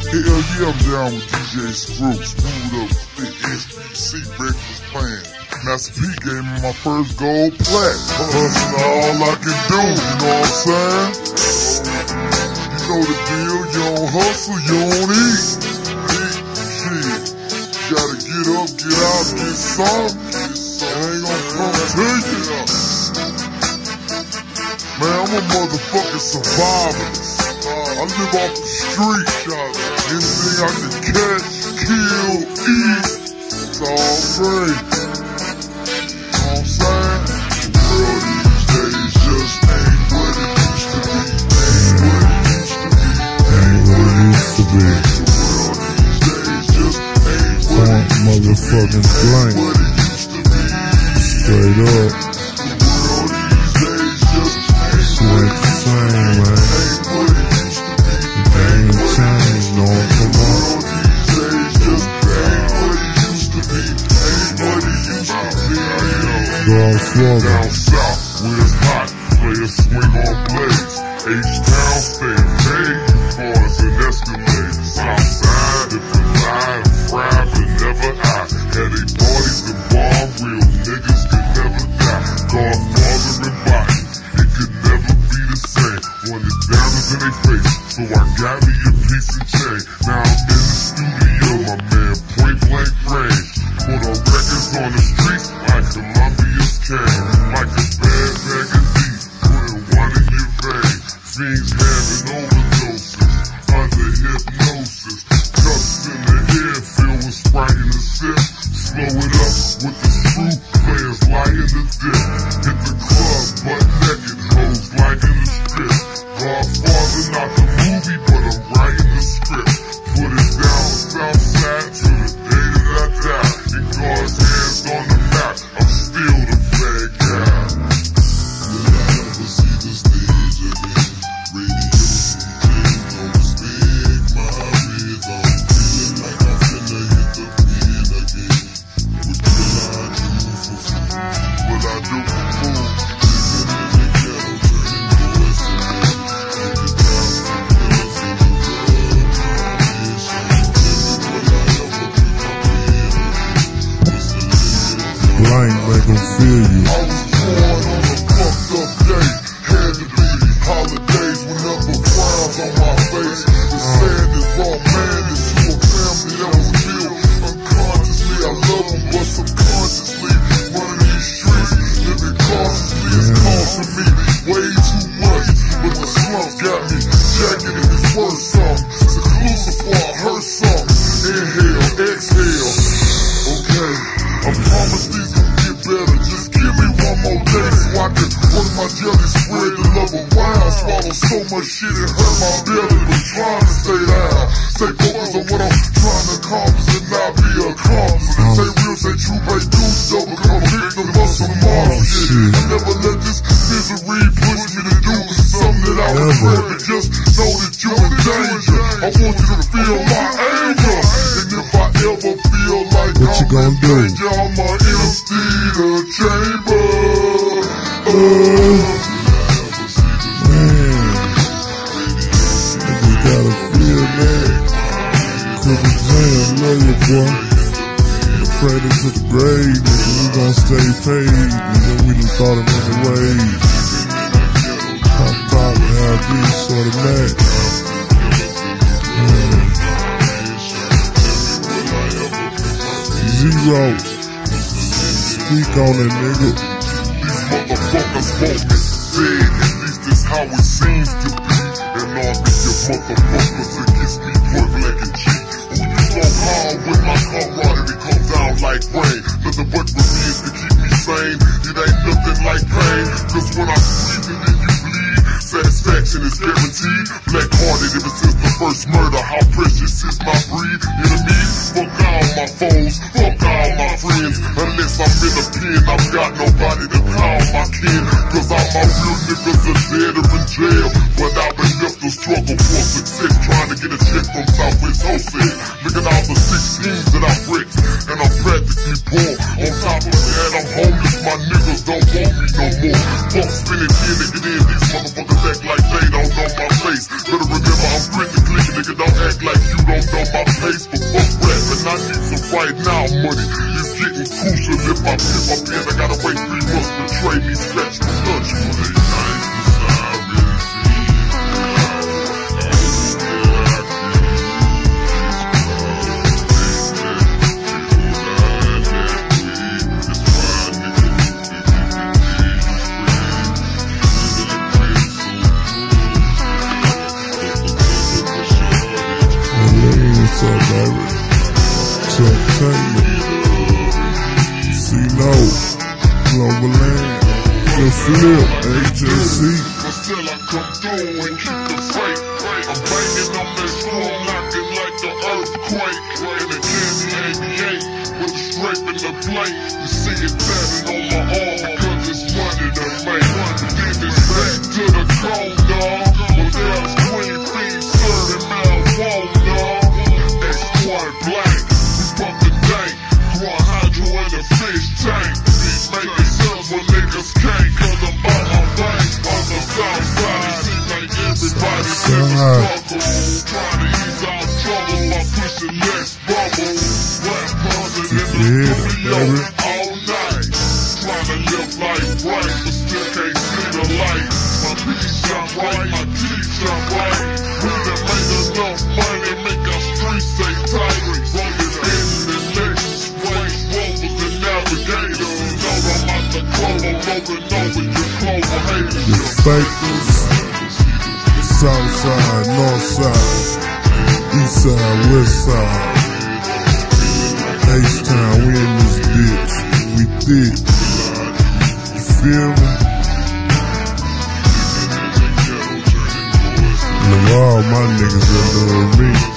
Hell yeah, I'm down with DJ Screw. Screwed up with the SBC breakfast plan. Master P gave me my first gold plaque. Hustling all I can do, you know what I'm saying? You know the deal, you don't hustle, you don't eat. Shit, you gotta get up, get out, get some. It ain't gonna come to you. Man, I'm a motherfucking survivalist. I live off the street. Anything I can catch, kill, eat, it's all free. You know what I'm saying? The world these days just ain't what it used to be. Ain't what it used to be. The world these days just ain't what it used to be. Motherfucking blank. What it used to be. Straight up. The world these days just ain't the same, man. Ain't what it used to be. Ain't changed, no, come on. Down south, where it's hot, players swing on blades. H-Town staying paid, cars and Escalade. Southside, if we lie and fry, but never I. Had a parties and bar, real niggas could never die. Godfather and body, it could never be the same. Wanted diamonds in their face, so I got me a piece of chain. Now I'm in the studio, my man, point blank range. Put on records on the streets like Columbia's can. Like a bad bag of D, putting one in your vein. Fiends having overdoses, under hypnosis. Cups in the air, filled with Sprite in the sip. Slow it up with the screw, players lying to dip. Hit the club, butt naked, hoes like in the strip. Godfather, not the movie, but I'm writing the script. Put it down south side to the day that I die. In God's hands on the map, I'm still the flag guy. Will I ever see the stage again? Radio DJs don't speak my rhythm. Feeling like I'm finna hit the pen again. What will I do for food? What I do for food? Living in the ghetto, turning boys to men. Looking down for girls in the club. Blank make them feel you. I was born on a fucked up day. Had to be holidays with number frowns on my face. The sadness brought madness to a family that was built unconsciously. I love them, but subconsciously running these streets, living cautiously is costing me way too much. But the slump got me jacking in this worth something. Seclusive before I hurt something. Inhale, exhale. Okay, I promise these gon' get better. Just give me one more day so I can work my jelly, spread the love around. Swallow so much shit it hurt my belly, but trying to stay down. Stay focused on what I'm trying to accomplish and not be a accomplice. Say real, say true, pay dues, don't become a victim of some mob shit. I never let this misery push me to do something that I regret, but just know that you're in danger. I want you to feel my anger, and if I ever feel like what you gonna do? I'ma empty the chamber. Man, I just gotta feel that. Cause I'm love you, boy. Pray to the grave, nigga. We gon' stay paid, nigga. We done thought of many ways. Pop out and have these sort of match. Zero. Speak on it, nigga. These motherfuckers want me dead. At least that's how it seems to be. And all these motherfuckers against me, point blank and cheat. Who you gon' call when my camaraderie comes down like rain? Nothing but revenge to keep me sane. It ain't nothing like pain. Cause when I breathe and then you bleed, satisfaction is guaranteed. Black-hearted ever since the first murder. How precious is my breed? Enemies, fuck all my foes, fuck all my friends. Unless I'm in a pen, I've got nobody to call my kin. Cause all my real niggas are dead or in jail. But I've been left to struggle for success, trying to get a check from Southwest Wholesale. Look at all the 16s that I wrecked, and I'm practically poor. On top of that, I'm homeless, my niggas don't want me no more. Fuck spinning 10 to get in, these motherfuckers act like they don't know my face. Better remember I'm critically, nigga, don't act like you don't pace for fuck rapping. I need some right now money. It's getting crucial. If I pay my pen, I gotta wait 3 months to trade these tracks for lunch money. What's up, baby? Entertainment. C-No, Cloverland, The Flip, HSC. But still I come through and keep the fight. I'm banging on that floor, knocking like the earthquake. In the candy 88, with the scrape in the plate. You see it tatted on my arm because it's money to make. Then it's back to the cold, dog. Well, there's Queen Fiend serving marijuana, dog. X-Quad Black, we pump the dank. One hydro in a fish tank. Making sense when niggas can't, cause I'm by my bank. On the south side, it seems like everybody's in the struggle. Trying to ease our trouble by pushing next bubble. Rap buzzing in the studio all night. Trying to live life right, but still can't see the light. My peace shine right, my teeth shine right. We done made enough money, make our streets stay tight. Rolling in the Lexus, Range Rovers and Navigators. You know I'm out the Clover, rolling over your Clover haters. The fakers, south side, north side, east side, west side. H-Town, we in this bitch, we thick. You feel me? Look, all my niggas that love me.